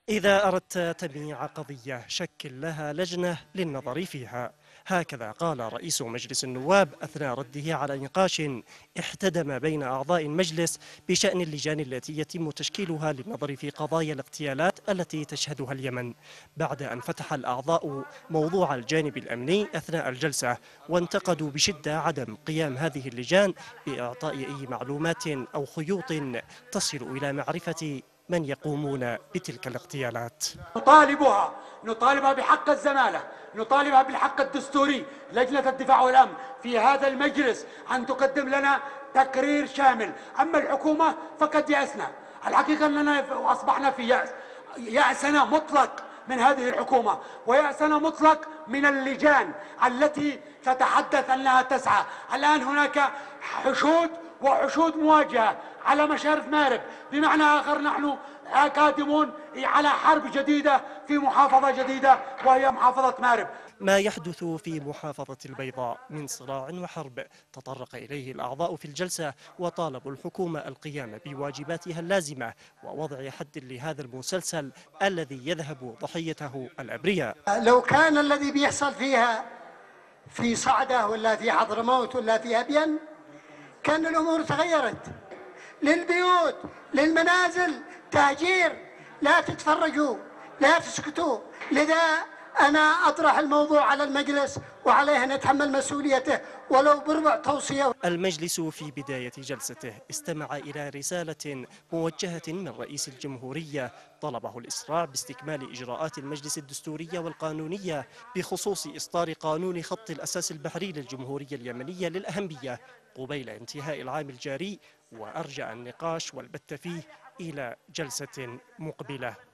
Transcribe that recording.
إذا أردت تبنيع قضية شكل لها لجنة للنظر فيها، هكذا قال رئيس مجلس النواب أثناء رده على نقاش احتدم بين أعضاء المجلس بشأن اللجان التي يتم تشكيلها للنظر في قضايا الاغتيالات التي تشهدها اليمن، بعد أن فتح الأعضاء موضوع الجانب الأمني أثناء الجلسة، وانتقدوا بشدة عدم قيام هذه اللجان بإعطاء أي معلومات أو خيوط تصل إلى معرفة من يقومون بتلك الاغتيالات. نطالبها بحق الزمالة، نطالبها بالحق الدستوري. لجنة الدفاع والأمن في هذا المجلس أن تقدم لنا تقرير شامل. أما الحكومة فقد يأسنا، الحقيقة أننا أصبحنا في يأسنا مطلق من هذه الحكومة، ويأسنا مطلق من اللجان التي تتحدث أنها تسعى. الآن هناك وحشود مواجهة على مشارف مارب، بمعنى آخر نحن قادمون على حرب جديدة في محافظة جديدة وهي محافظة مارب. ما يحدث في محافظة البيضاء من صراع وحرب تطرق إليه الأعضاء في الجلسة، وطالبوا الحكومة القيام بواجباتها اللازمة ووضع حد لهذا المسلسل الذي يذهب ضحيته الأبرياء. لو كان الذي بيحصل فيها في صعدة ولا في حضرموت ولا في أبين كان الأمور تغيرت. للبيوت للمنازل تهجير، لا تتفرجوا لا تسكتوا. لذا أنا أطرح الموضوع على المجلس وعليه أن يتحمل مسؤوليته ولو بربع توصية. المجلس في بداية جلسته استمع إلى رسالة موجهة من رئيس الجمهورية طلبه الإسراع باستكمال إجراءات المجلس الدستورية والقانونية بخصوص إصدار قانون خط الأساس البحري للجمهورية اليمنية للأهمية قبيل انتهاء العام الجاري، وأرجع النقاش والبت فيه إلى جلسة مقبلة.